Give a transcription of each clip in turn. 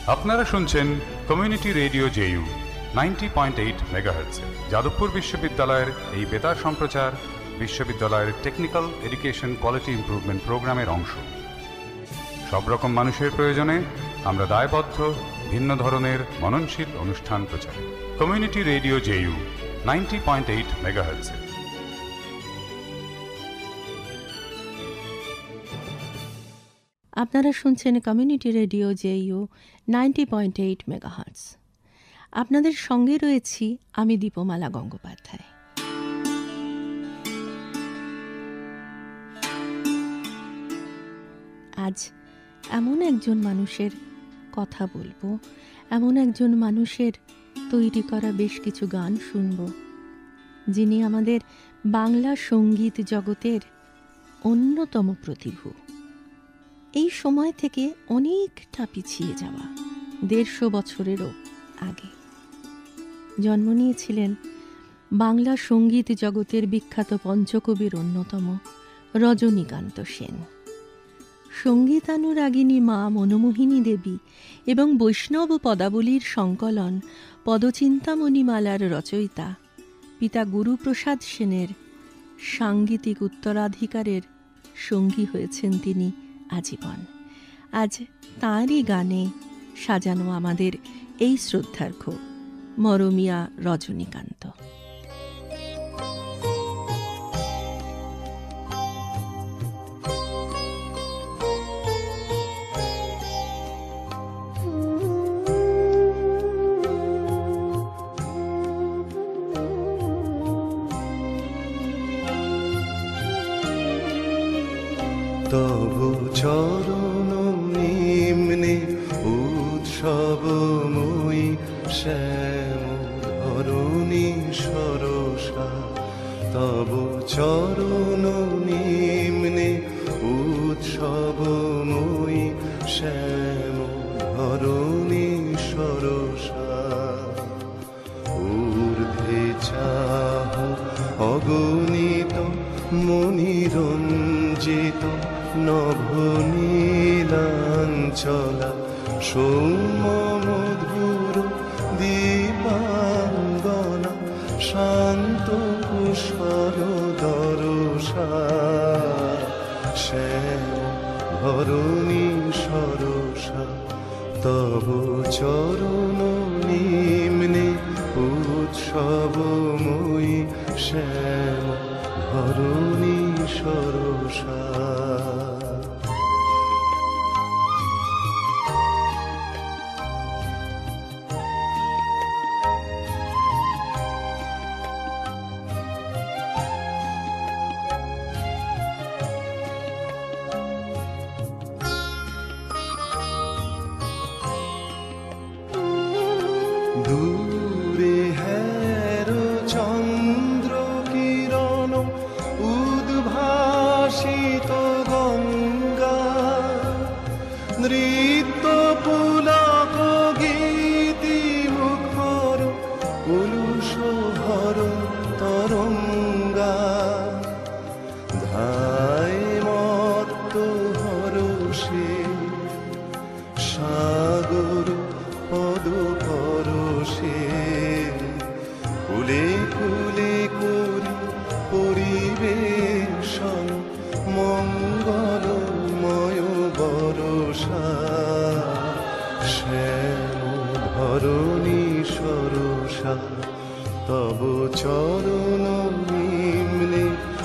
আপনারা শুনছেন community radio JU 90.8 megahertz. Jadavpur বিশ্ববিদ্যালয়ের এই বেতার সম্প্রচার বিশ্ববিদ্যালয়ের টেকনিক্যাল এডুকেশন কোয়ালিটি ইমপ্রুভমেন্ট প্রোগ্রামের অংশ। সব রকম মানুষের প্রয়োজনে আমরা দায়বদ্ধ ভিন্ন ধরনের মননশীল অনুষ্ঠান প্রচারে। Community radio JU 90.8 megahertz. আপনারা শুনছেন কমিউনিটি রেডিও জেইউ 90.8 মেগাহার্টজ। আপনাদের সঙ্গে রয়েছি আমি দীপমালা গঙ্গোপাধ্যায়। আজ এমন একজন মানুষের কথা বলবো, এমন একজন মানুষের তৈরি করা বেশ কিছু গান শুনব, যিনি আমাদের বাংলা সঙ্গীত জগতের অন্যতম প্রতিভু। এই সময় থেকে অনেকটা পিছিয়ে যাওয়া 150 বছরেরও আগে জন্ম নিয়েছিলেন বাংলা সঙ্গীত জগতের বিখ্যাত পঞ্চকবির অন্যতম রজনীকান্ত সেন। সঙ্গীতানুরাগিনী মা মনোমোহিনী দেবী এবং বৈষ্ণব পদাবলীর সংকলন পদচিন্তামণিমালার রচয়িতা পিতা গুরুপ্রসাদ সেনের সাংগীতিক উত্তরাধিকারের সঙ্গী হয়েছেন তিনি আজীবন। আজ তাঁরই গানে সাজানো আমাদের এই শ্রদ্ধার্ঘ মরমিয়া রজনীকান্ত। তবু চরণ নিম্নে উৎসবময়ী শ্যাম ধরণী সরসা। তবু চরণ নিম্নে উৎসবময়ী শ্যাম ধরণী সরসা। ঊর্ধ্বে চাহ অগণিত মণিরঞ্জিত নভনীলাঞ্চলা সৌম্য মধুর দীপাঙ্গনা শান্ত কুশল দরসা। শ্যাম ধরণী সরসা। তব চরণ নিম্নে উৎসবময়ী শ্যাম ধরণী সরসা। দূরে হের চন্দ্র কিরণ উদ্ভাসিত গঙ্গা। নৃত্য পুলক গীতি মুখর কলুষ হর তরঙ্গা। ধায় মত্ত হরষে সাগর পদ পরশে। কুলে কুলে করি পরিবেশন মঙ্গলময় বরষা। শ্যাম ধরণী সরসা। তব চরণ নিম্নে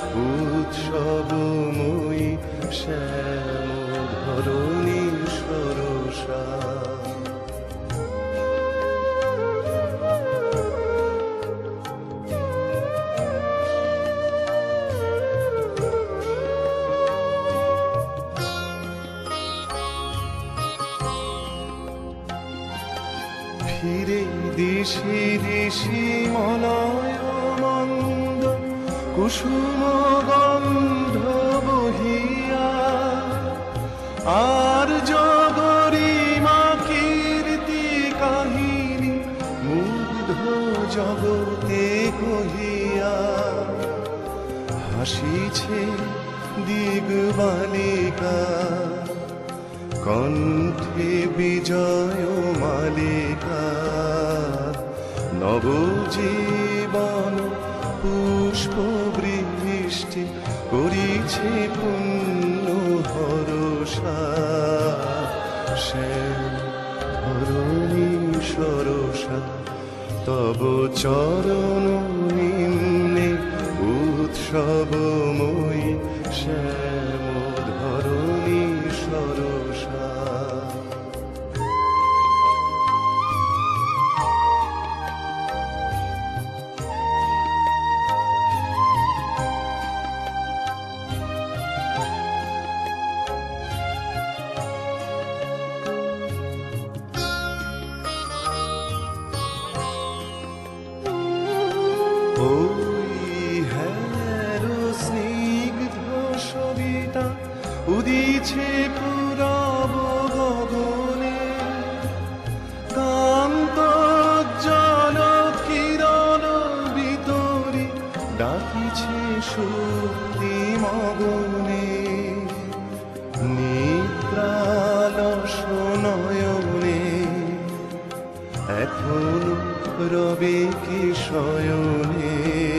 উৎসবময়ী শ্যাম ধরণী সরসা। ফিরে দিশি দিশি মলয় মন্দ কুসুম গন্ধ বহিয়া। আর জগরিমা কীর্তি কাহিনী মুগ্ধ জগতে কহিয়া। হাসিছে দিগবালিকা কণ্ঠে বিজয় মালিকা, নবজীবন পুষ্প বৃষ্টি করিছে পুণ্য ভরসা। শ্যাম ধরণী সরসা তব চরণ নিম্নে উৎসবময়ী, শ্যাম ধরণী সরসা। উদিছে পুরব গগনে, কান্ত জল কিরণ ভিতরে ডাকিছে শক্তি মগনে। নিদ্রালস নয়নে এখন রবে কি শয়নে,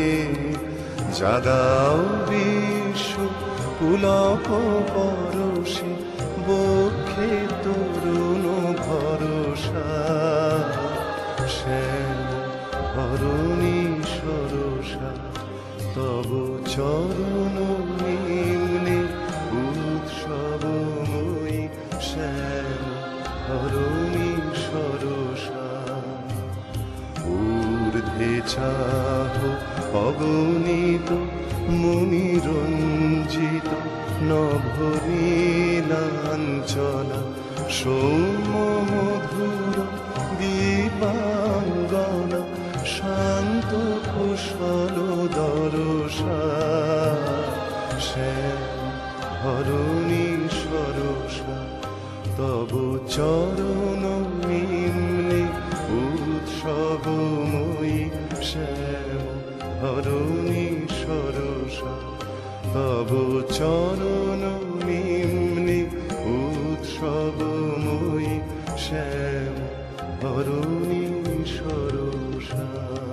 জাগাও বিশ্ব পুলক পরশে, বক্ষে তরুণ ভরসা। শ্যাম ধরণী সরসা তব চরণ নিম্নে উৎসবময়ী, শ্যাম ধরণী সরসা। ঊর্ধ্বে চাহ অগণিত মুনিরঞ্জিত নভনীলাঞ্চলা, সৌম্য মধুর দীপাঙ্গনা, শান্ত কুশল দরসা। শ্যাম ধরণী সরসা তব চরণ নিম্নে উৎসবময়ী, শ্যাম ধরণী সরসা তব চরণ নিম্নে উৎসবময়ী, শ্যাম ধরণী সরসা।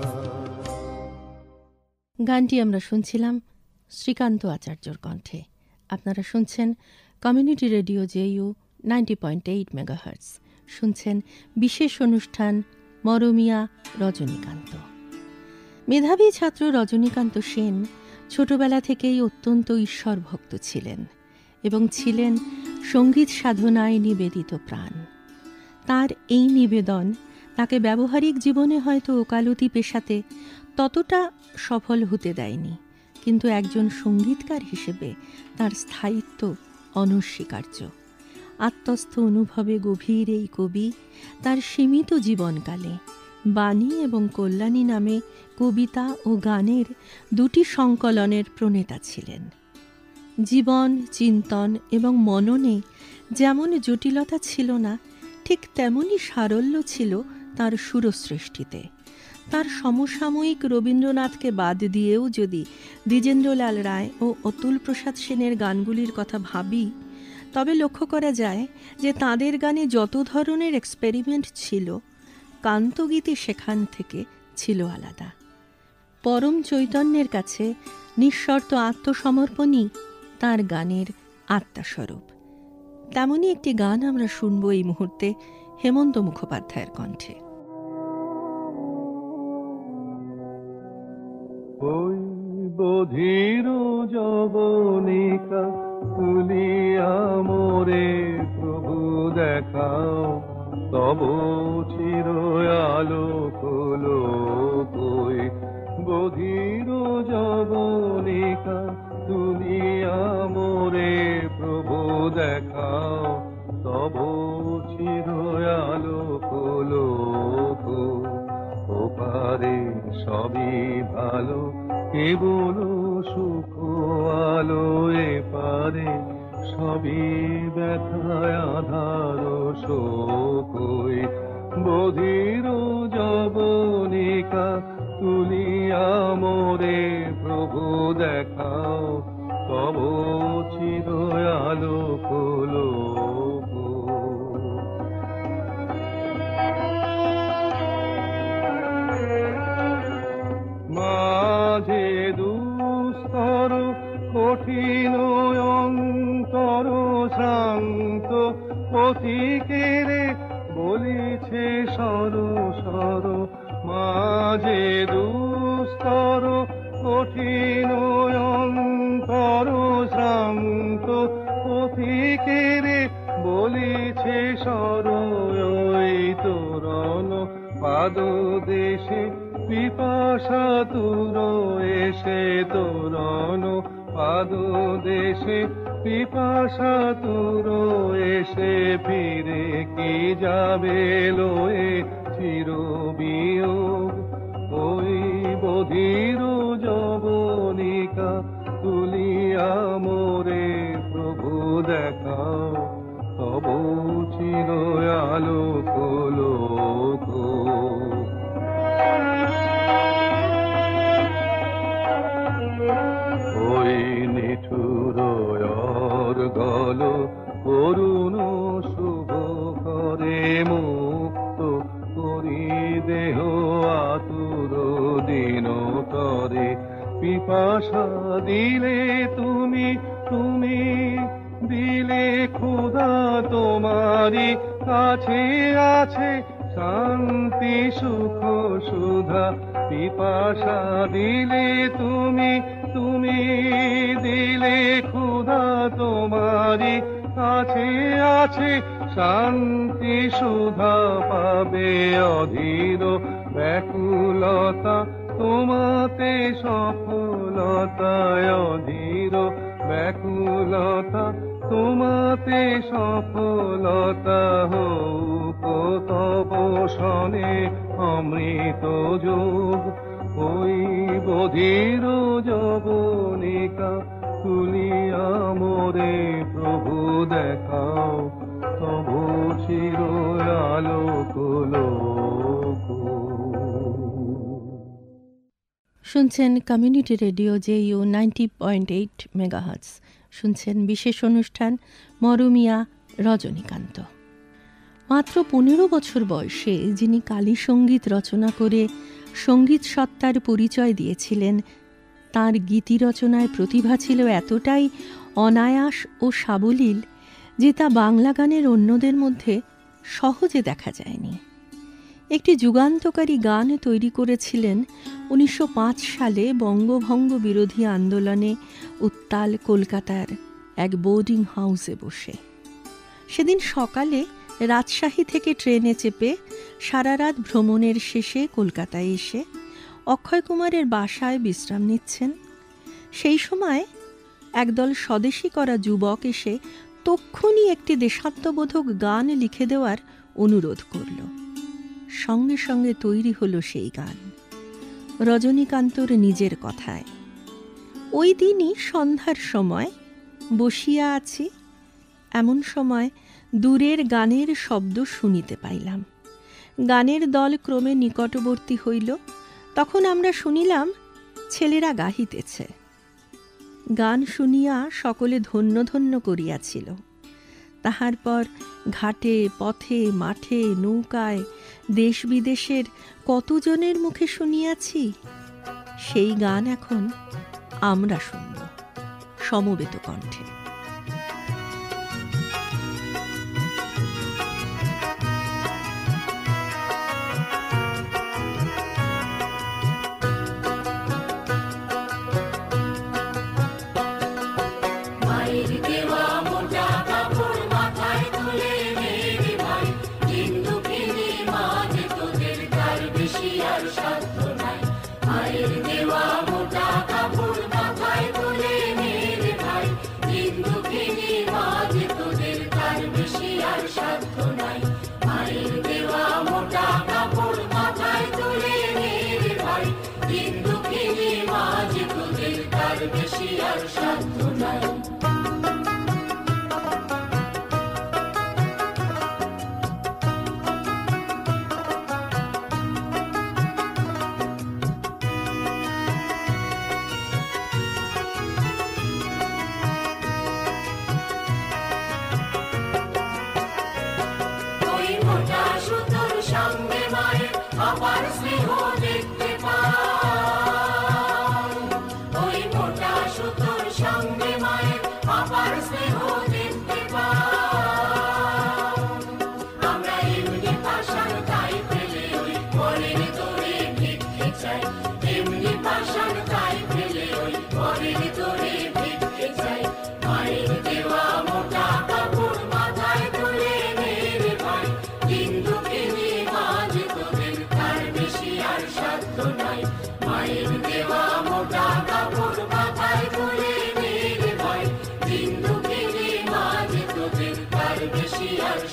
গানটি আমরা শুনছিলাম শ্রীকান্ত আচার্যর কণ্ঠে। আপনারা শুনছেন কমিউনিটি রেডিও জেইউ 90.8 মেগাহার্টজ। শুনছেন বিশেষ অনুষ্ঠান মরমিয়া রজনীকান্ত। মেধাবী ছাত্র রজনীকান্ত সেন ছোটবেলা থেকেই অত্যন্ত ঈশ্বরভক্ত ছিলেন এবং ছিলেন সঙ্গীত সাধনায় নিবেদিত প্রাণ। তার এই নিবেদন তাকে ব্যবহারিক জীবনে হয়তো ওকালতি পেশাতে ততটা সফল হতে দেয়নি, কিন্তু একজন সঙ্গীতকার হিসেবে তার স্থায়িত্ব অনস্বীকার্য। আত্মস্থ অনুভবে গভীর এই কবি তার সীমিত জীবনকালে বাণী এবং কল্যাণী নামে কবিতা ও গানের দুটি সংকলনের প্রণেতা ছিলেন। জীবন, চিন্তন এবং মননে যেমন জটিলতা ছিল না, ঠিক তেমনই সারল্য ছিল তার সুরসৃষ্টিতে। তার সমসাময়িক রবীন্দ্রনাথকে বাদ দিয়েও যদি দ্বিজেন্দ্রলাল রায় ও অতুল প্রসাদ সেনের গানগুলির কথা ভাবি, তবে লক্ষ্য করা যায় যে তাঁদের গানে যত ধরনের এক্সপেরিমেন্ট ছিল, কান্তগীতি সেখান থেকে ছিল আলাদা। পরম চৈতন্যের কাছে নিঃশর্ত আত্মসমর্পণই তাঁর গানের আত্মাস্বরূপ। তেমনই একটি গান আমরা শুনব এই মুহূর্তে হেমন্ত মুখোপাধ্যায়ের কণ্ঠে। ওই বধির যবনিকা তুলিয়া মোরে প্রভু দেখাও, তব চির আলোক লোক। ওই বধির যবনিকা তুলিয়া মোরে প্রভু দেখাও, তব চির আলোক লোক। ওপারে সবই ভালো, কেবল সুখ আলো এপারে সবই ব্যথায় আধার শোক। বধির যবনিকা তুলিয়া মোরে প্রভু দেখাও, তব চির আলোক লোক। পথিকেরে বলিছে সর সর, মাঝে দুস্তর কঠিন অন্তর শ্রান্ত, পথিকেরে বলিছে সর ওই তোরণ পাদ দেশে পিপাসা তুর এসে, তোরণ পাদ দেশে পিপাসা তুর এসে, ফিরে কি যাবে লয়ে চির বিয়োগ। ওই বধির যবনিকা তুলিয়া মোরে প্রভু দেখাও, তব চির আলোক লোক। ওই নিঠুর গল করুণ শুভ করে মুক্ত করি দেহ আতুর দিন তরে, পিপাসা দিলে তুমি তুমি দিলে ক্ষুধা তোমারি কাছে আছে শান্তি সুখ সুধা, পিপাসা দিলে তুমি তুমি দিলে ক্ষুধা তোমারি কাছে আছে শান্তি সুধা, পাবে অধীর ব্যাকুলতা তোমাতে সফলতায়, অধীর ব্যাকুলতা তোমাতে সফলতা, হোক তব শনে অমৃত যোগ। ওই বধির যবনিকা তুলিয়া মোরে প্রভু দেখাও, তব চির আলোক লোক। শুনছেন কমিউনিটি রেডিও JU 90.8 মেগাহার্টজ। শুনছেন বিশেষ অনুষ্ঠান মরমিয়া রজনীকান্ত। মাত্র 15 বছর বয়সে যিনি কালী সঙ্গীত রচনা করে সঙ্গীত সত্তার পরিচয় দিয়েছিলেন, তাঁর গীতি রচনায় প্রতিভা ছিল এতটাই অনায়াস ও সাবলীল যে তা বাংলা গানের অন্যদের মধ্যে সহজে দেখা যায়নি। একটি যুগান্তকারী গান তৈরি করেছিলেন 1905 সালে বঙ্গভঙ্গ বিরোধী আন্দোলনে উত্তাল কলকাতার এক বোর্ডিং হাউসে বসে। সেদিন সকালে রাজশাহী থেকে ট্রেনে চেপে সারা রাত ভ্রমণের শেষে কলকাতায় এসে অক্ষয় কুমারের বাসায় বিশ্রাম নিচ্ছেন। সেই সময় একদল স্বদেশী করা যুবক এসে তক্ষুনি একটি দেশাত্মবোধক গান লিখে দেওয়ার অনুরোধ করল। সঙ্গে সঙ্গে তৈরি হলো সেই গান, রজনীকান্তর নিজের কথায়। ওই দিনই সন্ধ্যার সময় বসিয়া আছি, এমন সময় দূরের গানের শব্দ শুনিতে পাইলাম। গানের দল ক্রমে নিকটবর্তী হইল। তখন আমরা শুনিলাম ছেলেরা গাহিতেছে। গান শুনিয়া সকলে ধন্য ধন্য করিয়াছিল। তাহার পর ঘাটে পথে মাঠে নৌকায় দেশ বিদেশের কতজনের মুখে শুনিয়াছি। সেই গান এখন আমরা শুনব সমবেত কণ্ঠে।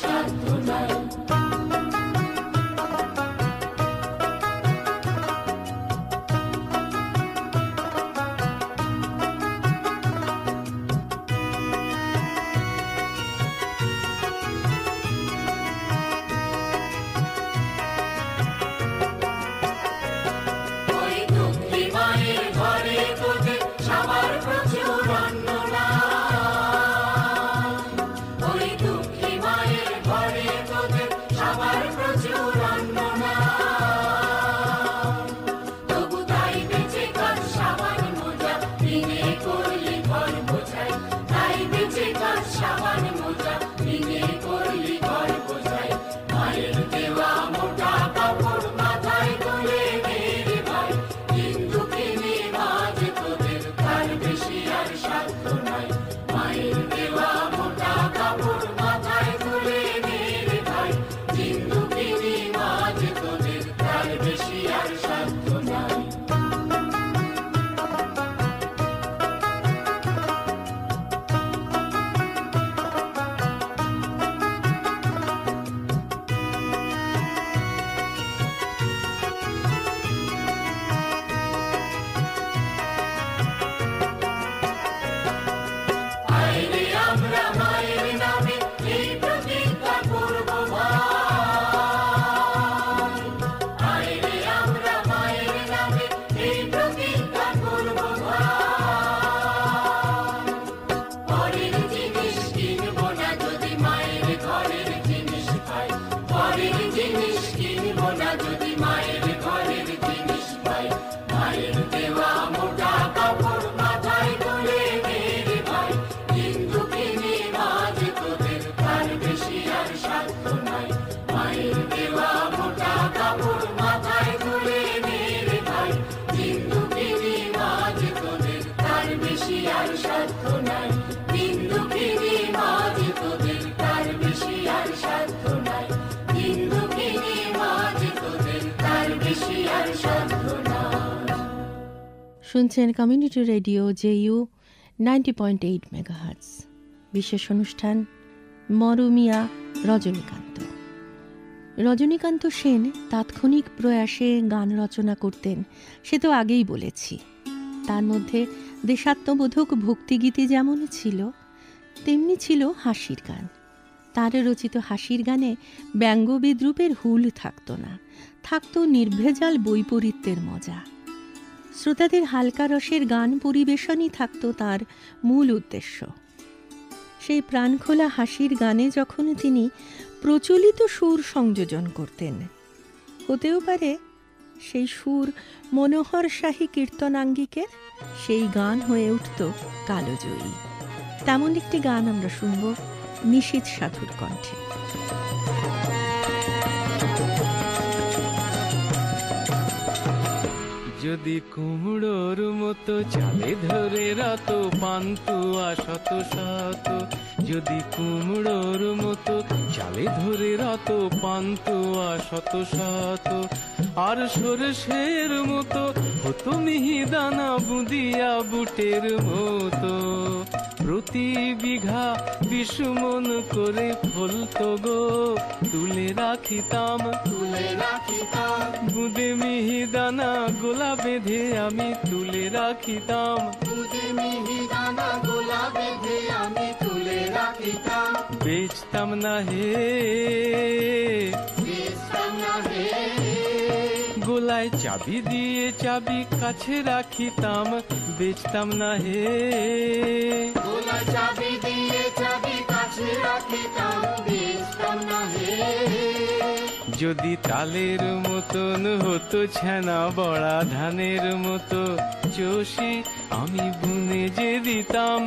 সাধ্য নাই। শুনছেন কমিউনিটি রেডিও জেইউ 90.8 মেগাহার্টজ। বিশেষ অনুষ্ঠান মরমিয়া রজনীকান্ত। রজনীকান্ত সেন তাৎক্ষণিক প্রয়াসে গান রচনা করতেন, সে তো আগেই বলেছি। তার মধ্যে দেশাত্মবোধক ভক্তিগীতি যেমন ছিল, তেমনি ছিল হাসির গান। তার রচিত হাসির গানে ব্যঙ্গ বিদ্রুপের হুল থাকত না, থাকত নির্ভেজাল বৈপরীত্যের মজা। শ্রোতাদের হালকা রসের গান পরিবেশনই থাকত তার মূল উদ্দেশ্য। সেই প্রাণখোলা হাসির গানে যখন তিনি প্রচলিত সুর সংযোজন করতেন, হতেও পারে সেই সুর মনোহর শাহী কীর্তনাঙ্গিকের, সেই গান হয়ে উঠত কালজয়ী। তেমন একটি গান আমরা শুনব নিশীথ সাধুর কণ্ঠে। যদি কুমড়োর মতো চালে ধরে রাত পান্তুয়া শত শত, যদি কুমড়োর মতো চালে ধরে রাত পান্তুয়া শত শত, আর সরষের মতো হতো মিহিদানা বুদিয়া বুটের মতো, প্রতি বিঘা 20 মন করে ফলতো গো, তুলে রাখিতাম বুদে মিহিদানা গোলা বেঁধে আমি তুলে রাখিতাম, বেচতাম না হে গোলায় চাবি দিয়ে চাবি কাছে রাখিতাম, বেচতাম না হে চাবি দিয়ে চাবি কাছে রাখিতাম, বেচতাম না হে। যদি তালের মতন হতো ছানা বড়া ধানের মতো চষি, আমি বুনে যে দিতাম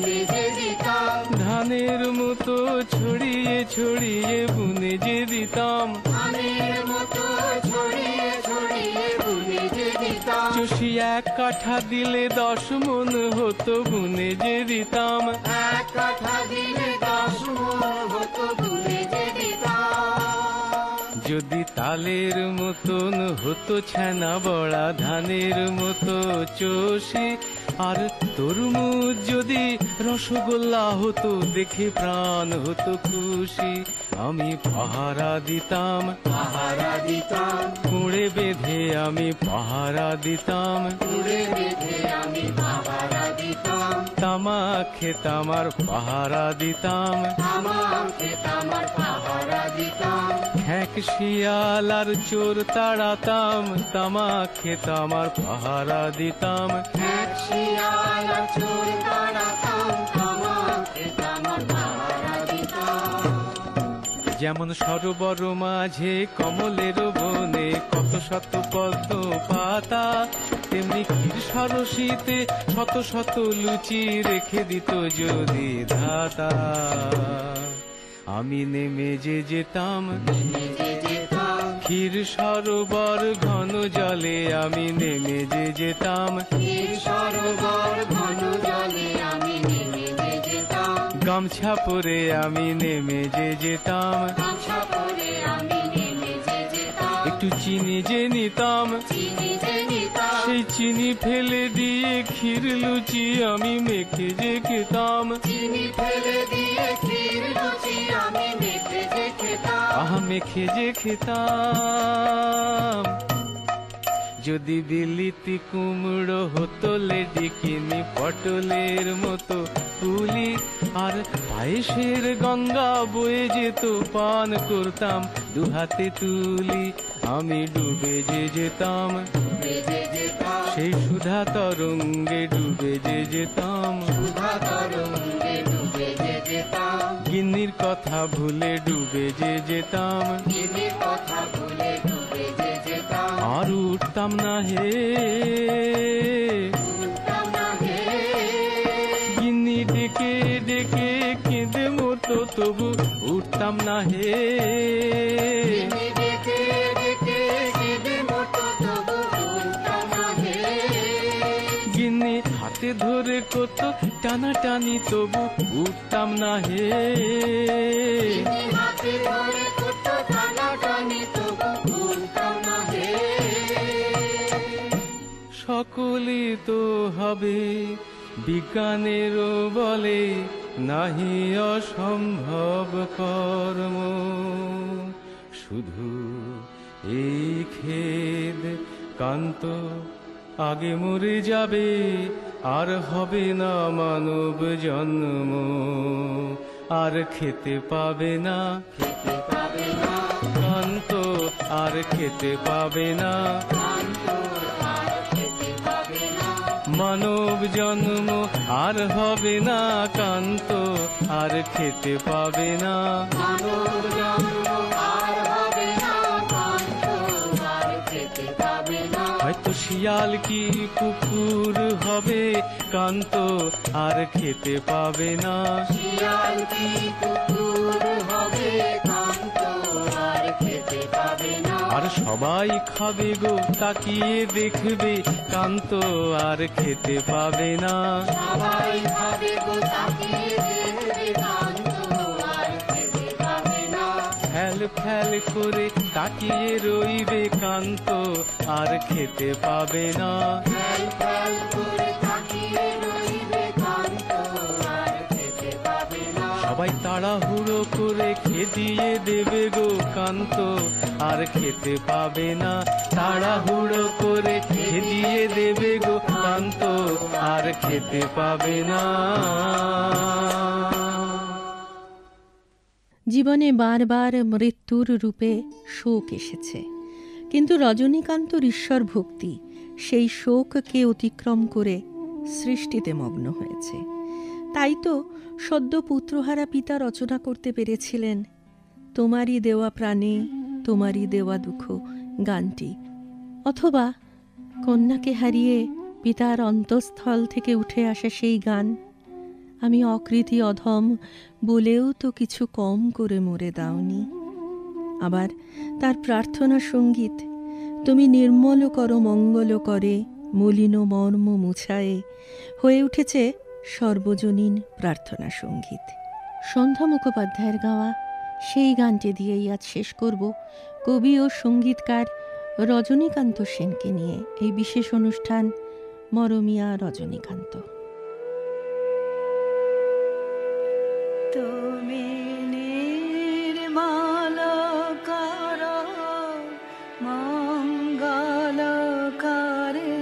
ধানের মতো ছড়িয়ে ছড়িয়ে বুনে যে দিতাম, চষি 1 কাঠা দিলে 10 মন হতো বুনে যে দিতাম, 1 কাঠা দিলে 10 মন হতো বুনে যে দিতাম। যদি তালের মতন হতো ছানা বড়া, ধানের মতো চষি, আর তরমুজ যদি রসগোল্লা হতো, দেখে প্রাণ হতো খুশি। আমি পাহারা দিতাম, পাহারা দিতাম, কুঁড়ে বেঁধে আমি পাহারা দিতাম, কুড়ে বেঁধে আমি পাহারা দিতাম, তামাক খেতাম আর পাহারা দিতাম, আমার খেতাম আর পাহারা দিতাম, খ্যাক শিয়াল আর চোর তাড়াতাম, তামাক খেতাম আর পাহারা দিতাম। এক শিয়াল আর চোর তাড়াতাম, আমার খেতাম আর পাহারা দিতাম। যেমন সরোবর মাঝে কমলের বনে কত শত পদ্ম পাতা, তেমনি ক্ষীর সরসিতে শত শত লুচি রেখে দিত যদি ধাতা। আমি নেমে যে যেতাম নেমে যেতাম, ক্ষীর সরোবর ঘন জলে, আমি নেমে যে যেতাম এই সরোবর ঘন জলে আমি নেমে যেতাম, গামছা পরে আমি নেমে যে যেতাম, গামছা পরে আমি নেমে যেতাম, একটু চিনি যে নিতাম, চিনি যে নিতাম, সেই চিনি ফেলে দিয়ে ক্ষীর লুচি আমি মেখে যে খেতাম। চিনি ফেলে দিয়ে ক্ষীর লুচি আমি মেখে যে খেতাম, আহা মেখে যে খেতাম। যদি বিলিতি কুমড়ো হতো লেডিকিনি পটলের মতো পুলি, আর পায়েসের গঙ্গা বয়ে যেত, পান করতাম দুহাতে তুলি। আমি ডুবে যে যেতাম, বেজে যেতাম, সেই সুধা তরঙ্গে ডুবে যে যেতাম, সুধা তরঙ্গে ডুবে যে যেতাম, গিন্নির কথা ভুলে ডুবে যে যেতাম, দিনের কথা ভুলে ডুবে যে যেতাম, আর উঠতাম না হে উঠতাম না হে, গিন্নি ডেকে ডেকে কেঁদে মতো, তবু উঠতাম না হে। দিনে ডেকে ডেকে কেঁদে মতো, তবু উঠতাম না হে, গিন্নি হাতে ধরে কত টানাটানি, তবু উঠতাম না হে। দিনে হাতে ধরে কত টানাটানি, তবু উঠতাম না হে। সকলে তো হবে বিজ্ঞানেরও বলে, নাহি অসম্ভব কর্ম। শুধু এই খেদ কান্ত আগে মরে যাবে, আর হবে না মানব জন্ম, আর খেতে পাবে না খেতে পাবে না, কান্ত, আর খেতে পাবে না শান্ত আর খেতে পাবে না, মানব জন্ম, আর হবে না কান্ত, আর খেতে পাবে না। মানব জন্ম আর হবে না, শান্ত আর খেতে পাবে না, হয়তো শিয়াল কি কুকুর হবে, কান্ত আর খেতে পাবে না। শিয়াল কি কুকুর হবে, শান্ত আর খেতে পাবে না, আর সবাই খাবে গো তাকিয়ে দেখবে, কান্ত আর খেতে পাবে না। সবাই ভাবে গো তাকিয়ে দেখবে, শান্ত আর খেতে পাবে না, ফ্যাল ফ্যাল করে তাকিয়ে রইবে, কান্ত আর খেতে পাবে না। ফ্যাল ফ্যাল করে তাকিয়ে রইবে, শান্ত আর খেতে পাবে না, সবাই তাড়াহুড়ো করে খেদিয়ে দেবে গো, কান্ত আর খেতে পাবে না। তাড়াহুড়ো করে খেদিয়ে দেবে গো, কান্ত আর খেতে পাবে না। জীবনে বারবার মৃত্যুর রূপে শোক এসেছে, কিন্তু রজনীকান্তর ঈশ্বর ভক্তি সেই শোককে অতিক্রম করে সৃষ্টিতে মগ্ন হয়েছে। তাই তো সদ্য পুত্রহারা পিতা রচনা করতে পেরেছিলেন তোমারই দেওয়া প্রাণে তোমারই দেওয়া দুঃখ গানটি, অথবা কন্যাকে হারিয়ে পিতার অন্তঃস্থল থেকে উঠে আসা সেই গান, আমি অকৃতি অধম বলেও তো কিছু কম করে মরে দাওনি। আবার তার প্রার্থনা সঙ্গীত, তুমি নির্মল করো মঙ্গল করে মলিন মর্ম মুছায়ে, হয়ে উঠেছে সর্বজনীন প্রার্থনা সঙ্গীত। সন্ধ্যা মুখোপাধ্যায়ের গাওয়া সেই গানটি দিয়েই আজ শেষ করব কবি ও সঙ্গীতকার রজনীকান্ত সেনকে নিয়ে এই বিশেষ অনুষ্ঠান মরমিয়া রজনীকান্ত। তুমি নির্মল কর মঙ্গল করে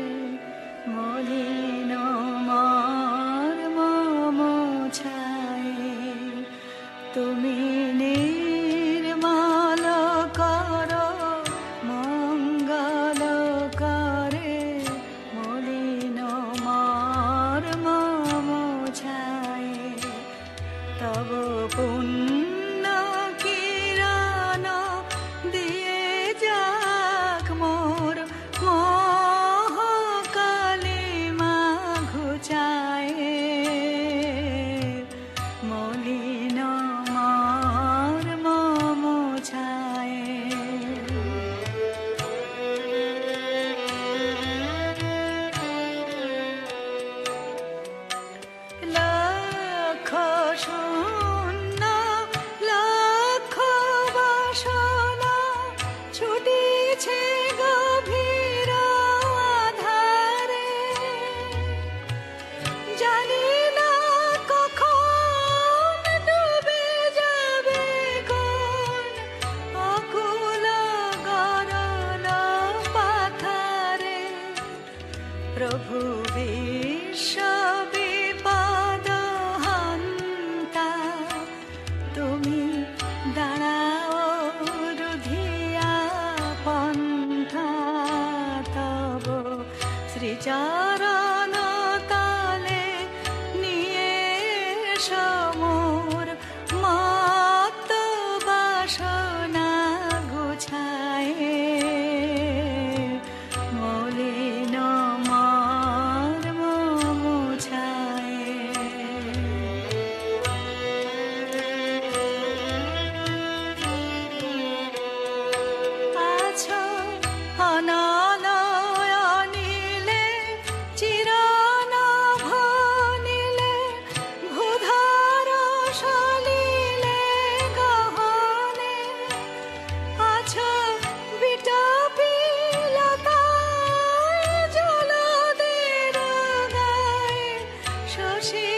মলিন মর্ম মোছায়। তুমি নির্মল কর মঙ্গল করে মলিন মর্ম মোছায়। তব পুণ্য কিরণ দিয়ে যাক মোর মোহ কালিমা ঘুচায়। মলিন মর্ম মোছায়। লক্ষ শূন্য লক্ষ বাসনা ছুটিছে গভীর আধারে। জানি না কখন ডুবে যাবে কোন অকুল গরল পাথারে। প্রভু বিশ্ব বিপদ হন্তা তুমি দাঁড়াও রুধিয়া পন্থা। তব শ্রীচরণ তলে নিয়ে সমুর মত বাসনা গুছায়। মলিন মর্ম মোছায়। আছো অনালয় নীলে চিরনভ নীলে ভূধর সলিলে গহনে। আছো বিটপিলতায় জলদের গায়ে শশী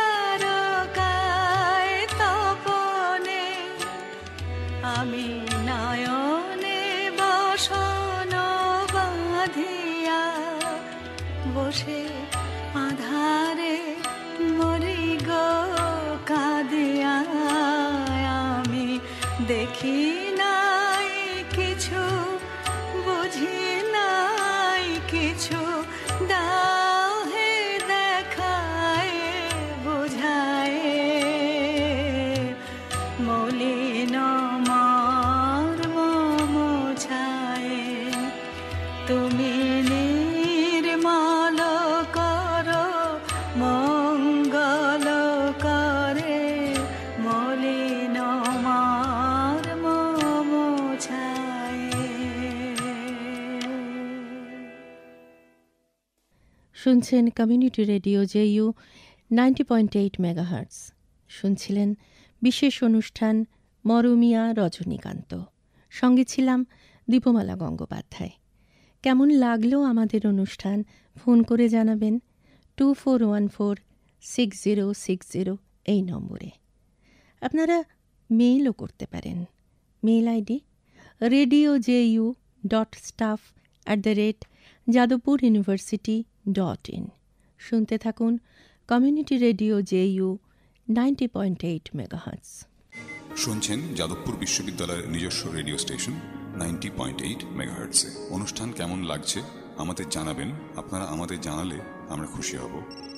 তারকায় তপনে। আমি নয়নে বসন বাঁধিয়া বসে আধারে মরি গো কাঁদিয়া। আমি দেখি নাই কিছু বুঝি নাই কিছু দাও হে দেখায় বুঝায়। মলিন মর্ম মোছায়। তুমি নির্মল কর মঙ্গল করে মলিন মর্ম মোছায়। শুনছেন কমিউনিটি রেডিও জেইউ 90.8 মেগাহার্টজ। শুনছিলেন বিশেষ অনুষ্ঠান মরমিয়া রজনীকান্ত। সঙ্গে ছিলাম দীপমালা গঙ্গোপাধ্যায়। কেমন লাগলো আমাদের অনুষ্ঠান ফোন করে জানাবেন 24146060 এই নম্বরে। আপনারা মেইলও করতে পারেন। Mail ID radioju.staff@jadavpuruniversity.in। শুনতে থাকুন কমিউনিটি রেডিও জেইউ 90.8 মেগাহার্টজ। শুনছেন যাদবপুর বিশ্ববিদ্যালয়ের নিজস্ব রেডিও স্টেশন 90.8 মেগাহার্টজে। অনুষ্ঠান কেমন লাগছে আমাদের জানাবেন। আপনারা আমাদের জানালে আমরা খুশি হব।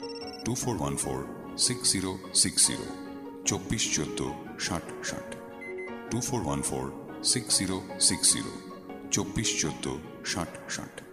24146060 2414 60 24146060 2414 60।